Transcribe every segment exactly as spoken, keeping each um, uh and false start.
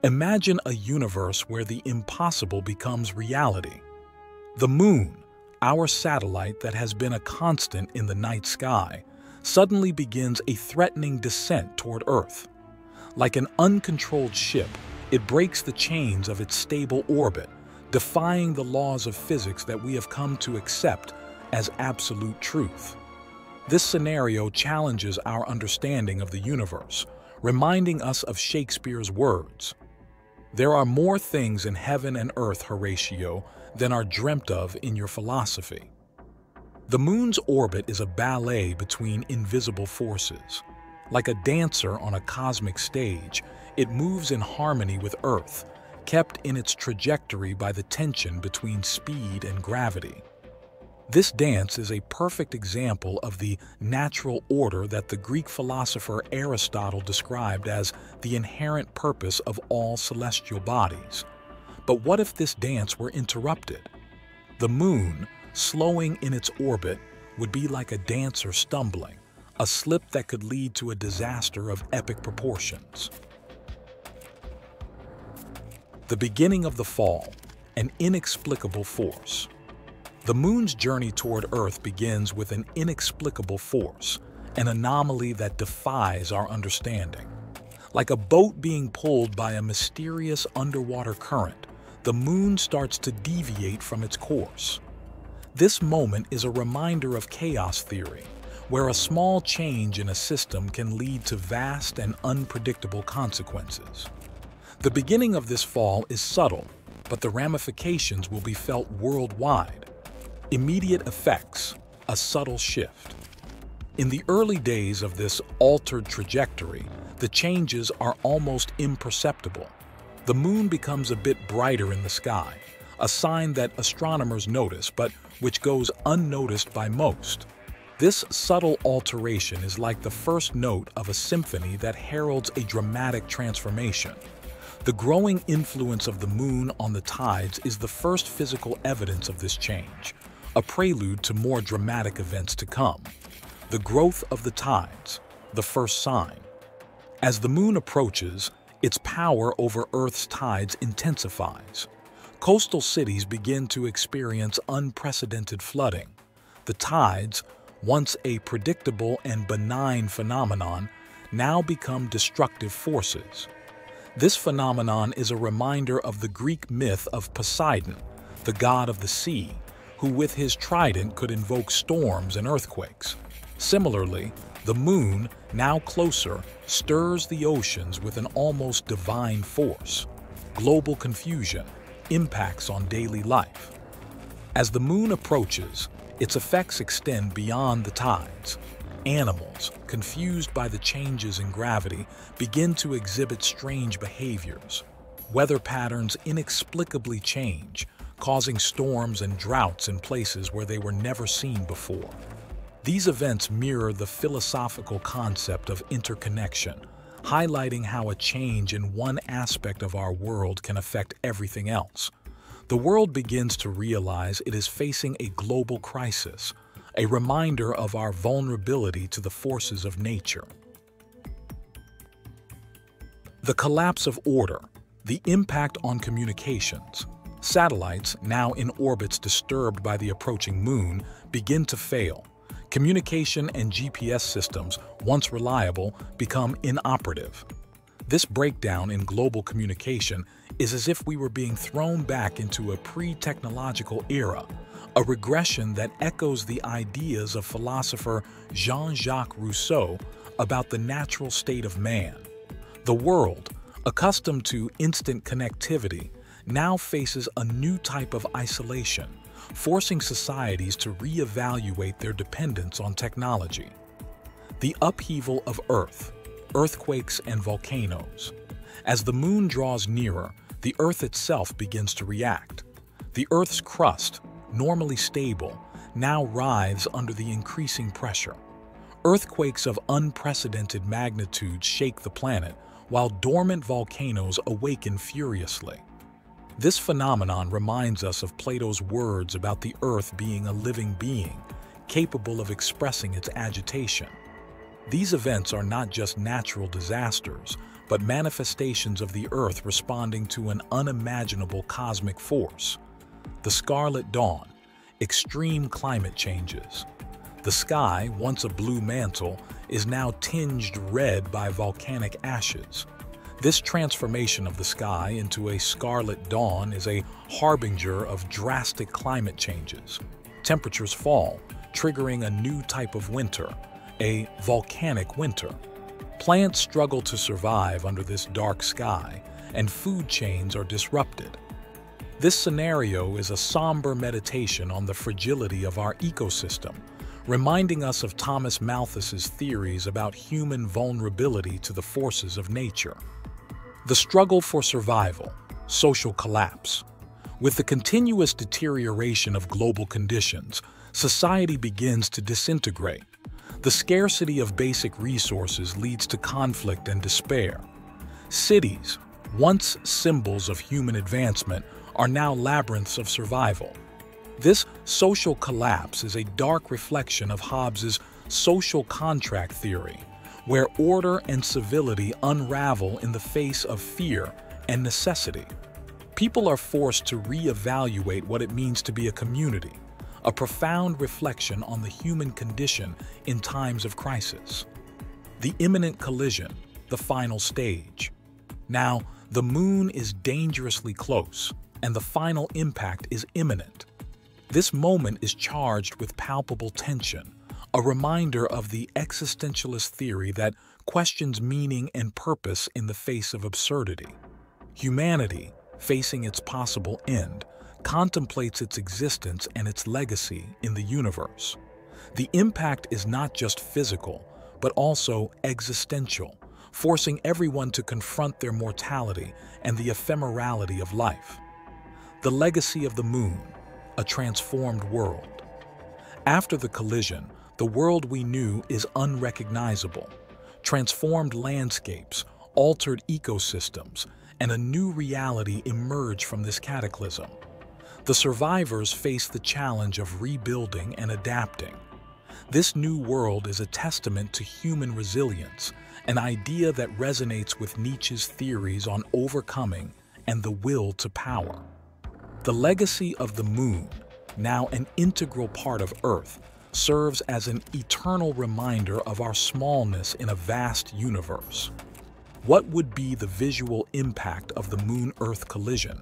Imagine a universe where the impossible becomes reality. The Moon, our satellite that has been a constant in the night sky, suddenly begins a threatening descent toward Earth. Like an uncontrolled ship, it breaks the chains of its stable orbit, defying the laws of physics that we have come to accept as absolute truth. This scenario challenges our understanding of the universe, reminding us of Shakespeare's words. There are more things in heaven and earth, Horatio, than are dreamt of in your philosophy. The Moon's orbit is a ballet between invisible forces. Like a dancer on a cosmic stage, it moves in harmony with Earth, kept in its trajectory by the tension between speed and gravity. This dance is a perfect example of the natural order that the Greek philosopher Aristotle described as the inherent purpose of all celestial bodies. But what if this dance were interrupted? The Moon, slowing in its orbit, would be like a dancer stumbling, a slip that could lead to a disaster of epic proportions. The beginning of the fall, an inexplicable force. The Moon's journey toward Earth begins with an inexplicable force, an anomaly that defies our understanding. Like a boat being pulled by a mysterious underwater current, the Moon starts to deviate from its course. This moment is a reminder of chaos theory, where a small change in a system can lead to vast and unpredictable consequences. The beginning of this fall is subtle, but the ramifications will be felt worldwide. Immediate effects, a subtle shift. In the early days of this altered trajectory, the changes are almost imperceptible. The Moon becomes a bit brighter in the sky, a sign that astronomers notice, but which goes unnoticed by most. This subtle alteration is like the first note of a symphony that heralds a dramatic transformation. The growing influence of the Moon on the tides is the first physical evidence of this change, a prelude to more dramatic events to come. The growth of the tides, the first sign. As the Moon approaches, its power over Earth's tides intensifies. Coastal cities begin to experience unprecedented flooding. The tides, once a predictable and benign phenomenon, now become destructive forces. This phenomenon is a reminder of the Greek myth of Poseidon, the god of the sea, who with his trident could invoke storms and earthquakes. Similarly, the Moon, now closer, stirs the oceans with an almost divine force. Global confusion, impacts on daily life. As the Moon approaches, its effects extend beyond the tides. Animals, confused by the changes in gravity, begin to exhibit strange behaviors. Weather patterns inexplicably change, causing storms and droughts in places where they were never seen before. These events mirror the philosophical concept of interconnection, highlighting how a change in one aspect of our world can affect everything else. The world begins to realize it is facing a global crisis, a reminder of our vulnerability to the forces of nature. The collapse of order, the impact on communications. Satellites, now in orbits disturbed by the approaching Moon, begin to fail. Communication and G P S systems, once reliable, become inoperative. This breakdown in global communication is as if we were being thrown back into a pre-technological era, a regression that echoes the ideas of philosopher Jean-Jacques Rousseau about the natural state of man. The world, accustomed to instant connectivity, now faces a new type of isolation, forcing societies to reevaluate their dependence on technology. The upheaval of Earth, earthquakes and volcanoes. As the Moon draws nearer, the Earth itself begins to react. The Earth's crust, normally stable, now writhes under the increasing pressure. Earthquakes of unprecedented magnitude shake the planet, while dormant volcanoes awaken furiously. This phenomenon reminds us of Plato's words about the Earth being a living being, capable of expressing its agitation. These events are not just natural disasters, but manifestations of the Earth responding to an unimaginable cosmic force. The Scarlet Dawn, extreme climate changes. The sky, once a blue mantle, is now tinged red by volcanic ashes. This transformation of the sky into a scarlet dawn is a harbinger of drastic climate changes. Temperatures fall, triggering a new type of winter, a volcanic winter. Plants struggle to survive under this dark sky, and food chains are disrupted. This scenario is a somber meditation on the fragility of our ecosystem, reminding us of Thomas Malthus's theories about human vulnerability to the forces of nature. The struggle for survival, social collapse. With the continuous deterioration of global conditions, society begins to disintegrate. The scarcity of basic resources leads to conflict and despair. Cities, once symbols of human advancement, are now labyrinths of survival. This social collapse is a dark reflection of Hobbes's social contract theory, where order and civility unravel in the face of fear and necessity. People are forced to reevaluate what it means to be a community, a profound reflection on the human condition in times of crisis. The imminent collision, the final stage. Now, the moon is dangerously close, and the final impact is imminent. This moment is charged with palpable tension, a reminder of the existentialist theory that questions meaning and purpose in the face of absurdity. Humanity, facing its possible end, contemplates its existence and its legacy in the universe. The impact is not just physical, but also existential, forcing everyone to confront their mortality and the ephemerality of life. The legacy of the moon, a transformed world. After the collision, the world we knew is unrecognizable. Transformed landscapes, altered ecosystems, and a new reality emerge from this cataclysm. The survivors face the challenge of rebuilding and adapting. This new world is a testament to human resilience, an idea that resonates with Nietzsche's theories on overcoming and the will to power. The legacy of the moon, now an integral part of Earth, serves as an eternal reminder of our smallness in a vast universe. What would be the visual impact of the Moon-Earth collision?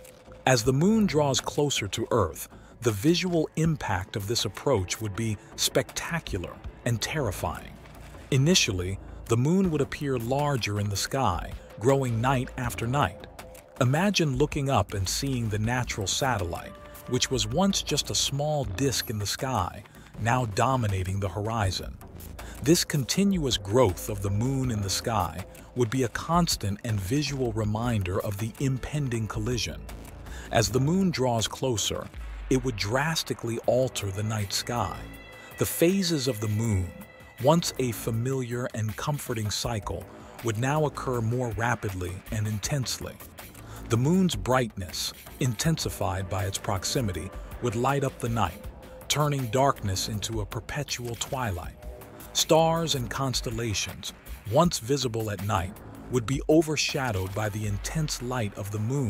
As the moon draws closer to Earth, the visual impact of this approach would be spectacular and terrifying. Initially, the moon would appear larger in the sky, growing night after night. Imagine looking up and seeing the natural satellite, which was once just a small disk in the sky, now dominating the horizon. This continuous growth of the moon in the sky would be a constant and visual reminder of the impending collision. As the moon draws closer, it would drastically alter the night sky. The phases of the moon, once a familiar and comforting cycle, would now occur more rapidly and intensely. The moon's brightness, intensified by its proximity, would light up the night, turning darkness into a perpetual twilight. Stars and constellations, once visible at night, would be overshadowed by the intense light of the moon.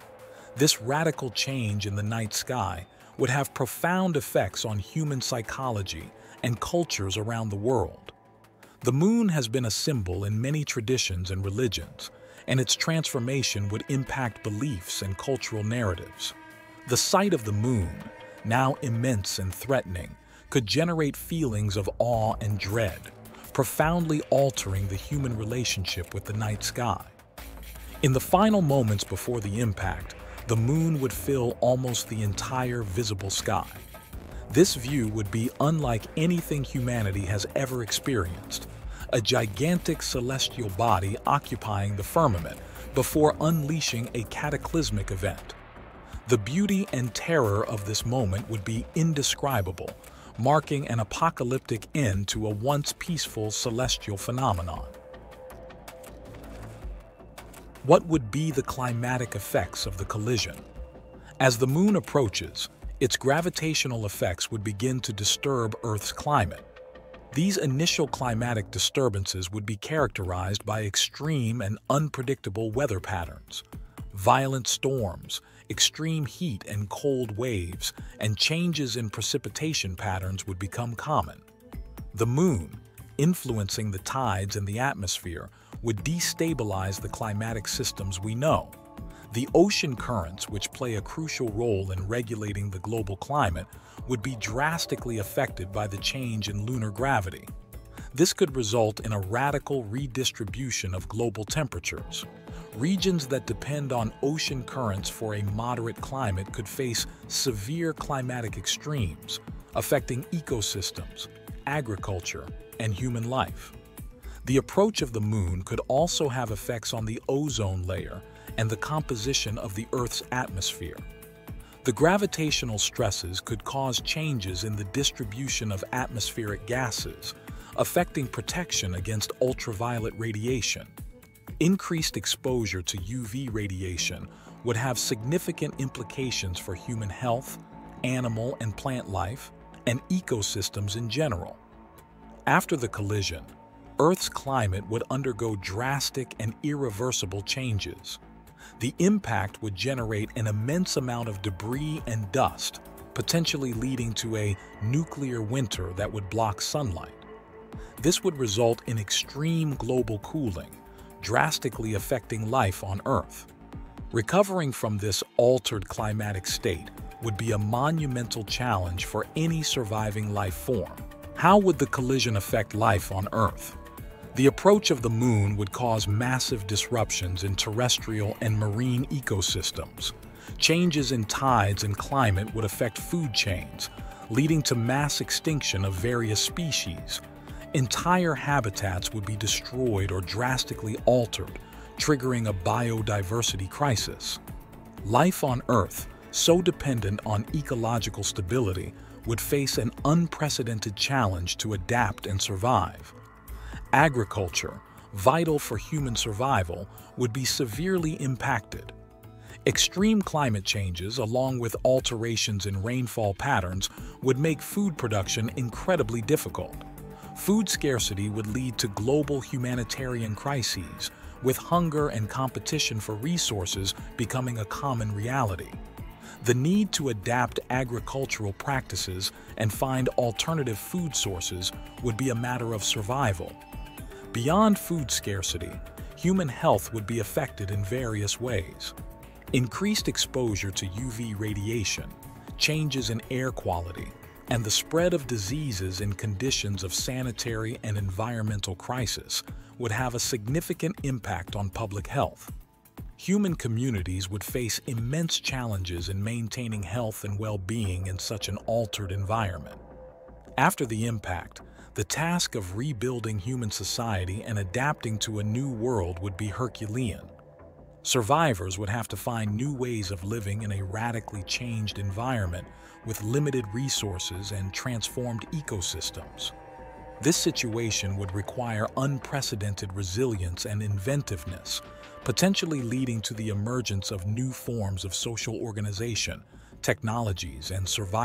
This radical change in the night sky would have profound effects on human psychology and cultures around the world. The moon has been a symbol in many traditions and religions, and its transformation would impact beliefs and cultural narratives. The sight of the moon, now immense and threatening, could generate feelings of awe and dread, profoundly altering the human relationship with the night sky. In the final moments before the impact, the moon would fill almost the entire visible sky. This view would be unlike anything humanity has ever experienced, a gigantic celestial body occupying the firmament before unleashing a cataclysmic event. The beauty and terror of this moment would be indescribable, marking an apocalyptic end to a once peaceful celestial phenomenon. What would be the climatic effects of the collision? As the moon approaches, its gravitational effects would begin to disturb Earth's climate. These initial climatic disturbances would be characterized by extreme and unpredictable weather patterns. Violent storms, extreme heat and cold waves, and changes in precipitation patterns would become common. The moon, influencing the tides in the atmosphere, would destabilize the climatic systems we know. The ocean currents, which play a crucial role in regulating the global climate, would be drastically affected by the change in lunar gravity. This could result in a radical redistribution of global temperatures. Regions that depend on ocean currents for a moderate climate could face severe climatic extremes, affecting ecosystems, agriculture, and human life. The approach of the moon could also have effects on the ozone layer and the composition of the Earth's atmosphere. The gravitational stresses could cause changes in the distribution of atmospheric gases, affecting protection against ultraviolet radiation. Increased exposure to U V radiation would have significant implications for human health, animal and plant life, and ecosystems in general. After the collision, Earth's climate would undergo drastic and irreversible changes. The impact would generate an immense amount of debris and dust, potentially leading to a nuclear winter that would block sunlight. This would result in extreme global cooling, drastically affecting life on Earth. Recovering from this altered climatic state would be a monumental challenge for any surviving life form. How would the collision affect life on Earth? The approach of the moon would cause massive disruptions in terrestrial and marine ecosystems. Changes in tides and climate would affect food chains, leading to mass extinction of various species. Entire habitats would be destroyed or drastically altered, triggering a biodiversity crisis. Life on Earth, so dependent on ecological stability, would face an unprecedented challenge to adapt and survive. Agriculture, vital for human survival, would be severely impacted. Extreme climate changes, along with alterations in rainfall patterns, would make food production incredibly difficult. Food scarcity would lead to global humanitarian crises, with hunger and competition for resources becoming a common reality. The need to adapt agricultural practices and find alternative food sources would be a matter of survival. Beyond food scarcity, human health would be affected in various ways. Increased exposure to U V radiation, changes in air quality, and the spread of diseases in conditions of sanitary and environmental crisis would have a significant impact on public health. Human communities would face immense challenges in maintaining health and well-being in such an altered environment. After the impact, the task of rebuilding human society and adapting to a new world would be Herculean. Survivors would have to find new ways of living in a radically changed environment with limited resources and transformed ecosystems. This situation would require unprecedented resilience and inventiveness, potentially leading to the emergence of new forms of social organization, technologies, and survival.